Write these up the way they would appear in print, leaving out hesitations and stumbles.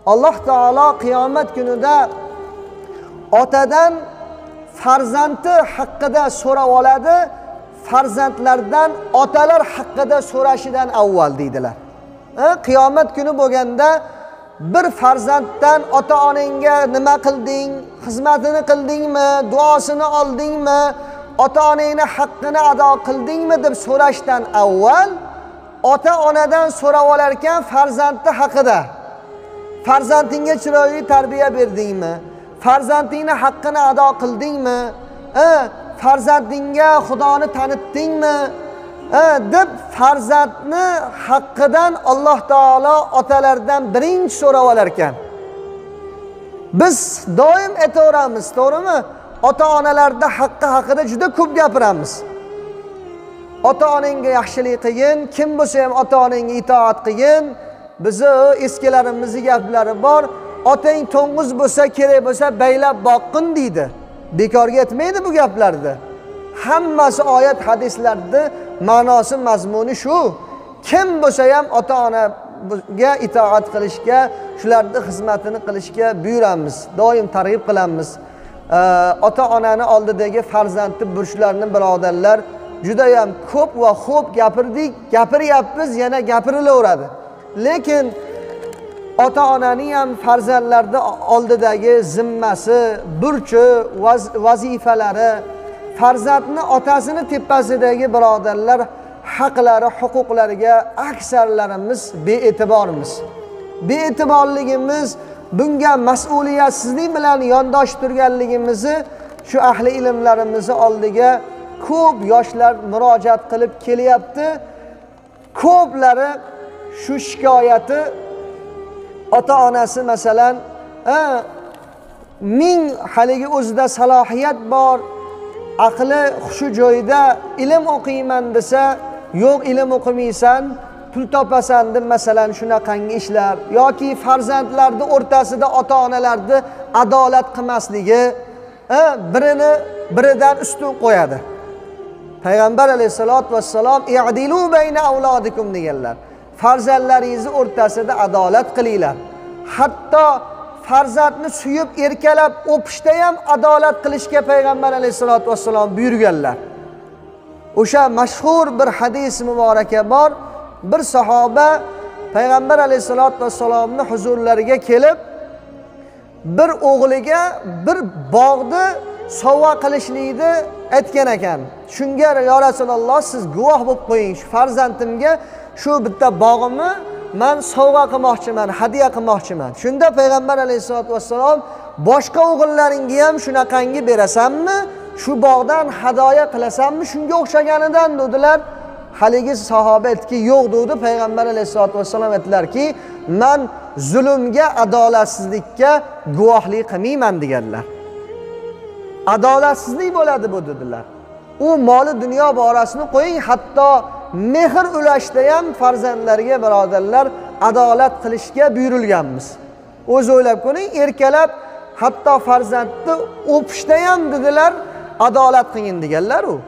Alloh taolo qiyomat kunida otadan farzandi haqida so'rab oladi, farzandlardan otalar haqida so'rashidan avval deydilar. Qiyomat kuni bo'lganda bir farzanddan ota-onangga nima qilding, xizmatini qildingmi, duosini oldingmi, ota-onangning haqqini ado qildingmi deb so'rashdan avval ota-onadan so'rab olar ekan farzandi haqida. Farzandingga chiroyli tarbiya berdingmi? Farzandingning haqqini ado qildingmi? Farzandingga Xudoni tanitdingmi? Deb farzandni haqqidan Alloh taolo otalardan birinchi so'rab olar ekan. Biz doim aytaveramiz, to'g'rimi? Ota-onalarda haqqi haqida juda ko'p gapiramiz. Ota-onangga yaxshilik qilgin, kim bo'lsa ham ota-onangga itoat qilgin. Bizi eskilarimizning gaplari bor. Otang to'ng'iz bo'lsa, kerak bo'lsa baylab boqqin deydi. Bekorga aytmaydi bu gaplarni. Hammasi oyat hadislarda ma'nosi mazmuni shu. Kim bo'lsa ham ota-onaga itoat qilishga, shularning xizmatini qilishga buyuramiz. Doim targ'ib qilamiz. Ota-onani oldidagi farzandni burchlarini birodarlar juda ham ko'p va xo'p gapirdik, gapiryapmiz, yana gapirilaveradi. Lekin ota-onaning ham farzandlarni oldidagi zimmasi, burchi, vazifalari, farzandni otasini tepasidagi birodarlar haqlari, huquqlariga aksarlarimiz be'etibormiz. Be'etiborligimiz bunga mas'uliyatsizlik bilan yondosh turganligimizni shu ahli ilmlarimizni oldiga ko'p yoshlar murojaat qilib kelyapti. Ko'plari shu shikoyati ota-onasi masalan ming haligi o'zida salohiyat bor, aqli xushi joyida, ilm o'qiyman desa, yo'q ilm o'qimaysan, pul topasan deb masalan shunaqangi ishlar yoki farzandlarning o'rtasida ota-onalarni adolat qilmasligi birini biridan ustun qo'yadi. Payg'ambar alayhisolatu vassalom i'dilu bayna avlodikum deganlar. Farzandlaringizni o'rtasida adolat qilinglar. Hatto farzandni suyib erkalab o'pishda ham adolat qilishga Payg'ambar alayhisolatu vassalom buyurganlar. O'sha mashhur bir hadis muboraka bor. Bir sahoba Payg'ambar alayhisolatu vassalomning huzurlariga kelib, bir o'g'liga bir bog'ni sovg'a qilishlikni aytgan ekan. Shunga ya Rasululloh siz guvoh bo'lib qo'ying, shu farzandimga shu bitta bog'imni men sovg'a qilmoqchiman, hadiya qilmoqchiman. Shunda Payg'ambar alayhisolatu vassalom boshqa o'g'illaringga ham shunaqangi berasanmi? Shu bog'dan hadoya qilasanmi? Shunga o'xshaganidan dedilar. Haligi sahoba aytdiki, yo'q dedi. Payg'ambar alayhisolatu vassalom aytdilarki, men zulmga, adolatsizlikka guvohlik qilmayman deganlar. Adolatsizlik bo'ladi bu dedilar. U moli dunyo borasini qo'ying, hatto mehr ulashda ham farzandlarga birodarlar adolat qilishga buyurilganmiz. O'zi o'ylab ko'ring, erkalab hatto farzandni o'pishda ham dedilar adolat qilgin deganlar u.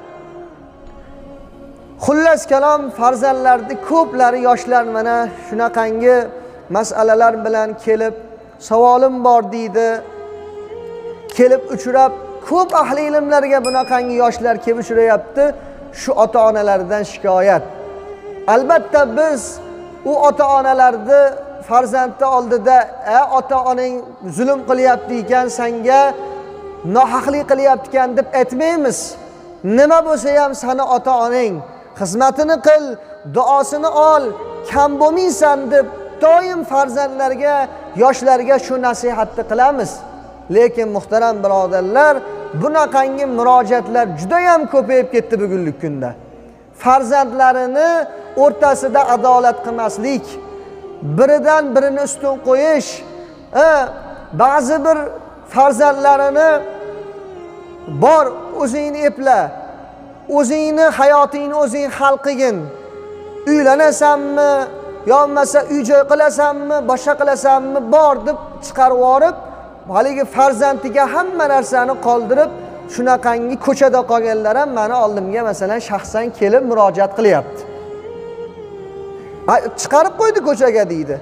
Xullas kalom farzandlarning ko'plari yoshlar mana shunaqangi masalalar bilan kelib, savolim bor deydi. Kelib uchrab ko'p ahli ilmlarga bunaqangi yoshlar kelib uchrayapti. Shu ota-onalardan shikoyat. Albatta biz u ota-onalarni farzandni oldida ota-onang zulm qilyapti ekan, senga nohaqlik qilyapti ekan deb aytmaymiz. Nima bo'lsa ham seni ota-onang, xizmatini qil, duosini ol, kam bo'lmaysan deb doim farzandlarga, yoshlarga shu nasihatni qilamiz. Lekin muhtaram birodarlar, bunaqangi murojaatlar juda ham ko'payib ketdi bugungi kunda. Farzandlarini o'rtasida adolat qilmaslik, biridan birini ustun qo'yish, ba'zi bir farzandlarini bor o'zingni epla, o'zingni hayotingni o'zing hal qilgin. Uylanasanmi, yo'lmasa uy-joy qilasanmi, boshqa qilasanmi, bor deb chiqarib yorib, haligi farzandiga hamma narsani qoldirib, shunaqangi ko'chada qolganlar ham meni oldimga masalan shaxsan kelib murojaat qilyapti. Chiqarib qo'ydi ko'chaga deydi.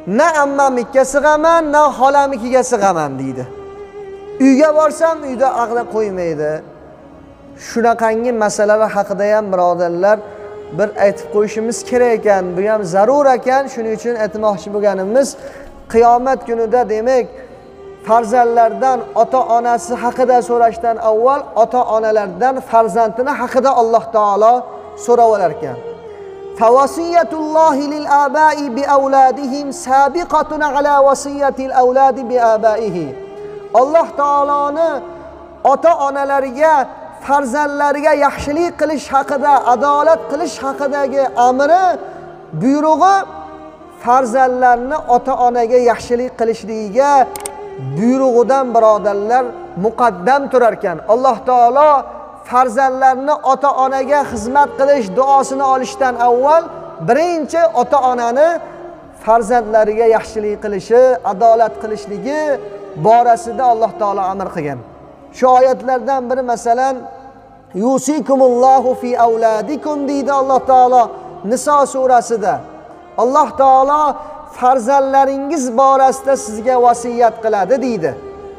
na ammamnikiga sig'aman, na xolamnikiga sig'aman deydi. Uyga borsam uyda aqli qo'ymaydi. Shunaqangi masalalar haqida ham birodarlar bir aytib qo'yishimiz kerak ekan. Bu ham zarur ekan. Shuning uchun aytmoqchi bo'lganimiz, qiyomat kunida demak farzandlardan ota-onasi haqida so'rashdan avval ota-onalardan farzandini haqida Alloh taolo so'rab olar ekan. Fawasiyatullohi lil aba'i bi avladihim sabiqatun ala wasiyatil avladi bi abaihi. Alloh taoloni ota-onalariga farzandlariga yaxshilik qilish haqida, adolat qilish haqidagi amri, buyrug'i farzandlarni ota-onaga yaxshilik qilishligiga buyrug'idan birodarlar muqaddam turar ekan. Alloh taolo farzandlarni ota-onaga xizmat qilish, duosini olishdan avval birinchi ota-onani farzandlariga yaxshilik qilishi, adolat qilishligi borasida Alloh taolo amr qilgan. Shu oyatlardan biri masalan yusikumullohu fi avladikum deydi Alloh taolo Niso surasida. Alloh taolo farzandlaringiz borasida sizga vasiyat qiladi deydi.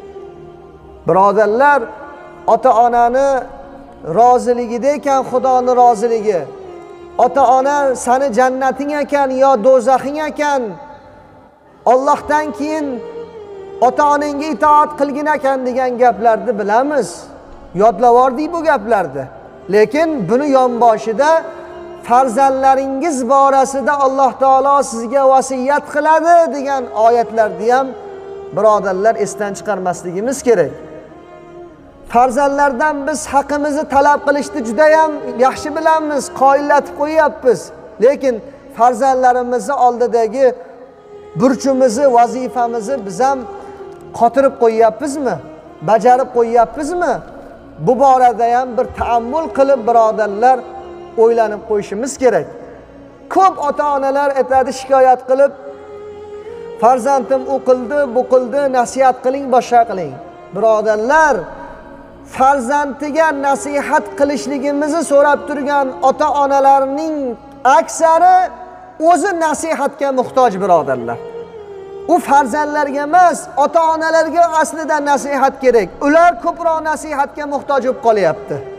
Birodarlar, ota-onani roziligida ekan Xudoning roziligi. Ota-ona seni jannating ekan yo do'zaxing ekan. Allohdan keyin ota-onangga itoat qilgin ekan degan gaplarni bilamiz. Yodlavordik bu gaplarni. Lekin buni yonboshida farzandlaringiz borasida Alloh taolo sizga vasiyat qiladi degan oyatlarni ham birodarlar esdan chiqarmasligimiz kerak. Farzandlardan biz haqimizni talab qilishni juda ham yaxshi bilamiz, qoyillatib qo'yapmiz. Lekin farzandlarimizni oldidagi burchimizni, vazifamizni biz ham qotirib qo'yyapmizmi? Bajarib qo'yyapmizmi? Bu borada ham bir taammul qilib birodarlar o'ylanib qo'yishimiz kerak. Ko'p ota-onalar aytadi, shikoyat qilib, farzandim u qildi, bu qildi, nasihat qiling, boshqa qiling. Birodarlar, farzandiga nasihat qilishligimizni so'rab turgan ota-onalarning aksari o'zi nasihatga muhtoj birodarlar. U farzandlarga emas, ota-onalarga aslida nasihat kerak. Ular ko'proq nasihatga muhtoj bo'lib qolyapti.